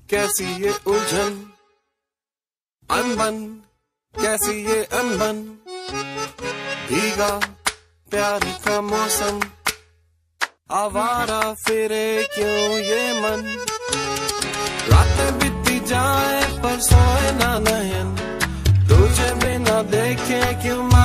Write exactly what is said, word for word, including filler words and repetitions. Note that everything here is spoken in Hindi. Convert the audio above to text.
कैसी ये उलझन अनबन, कैसी ये अनबन, भीगा प्यार का मौसम, आवारा फिरे क्यों ये मन, रातें बीती जाए पर सोए ना नयन, तुझे बिना देखे क्यों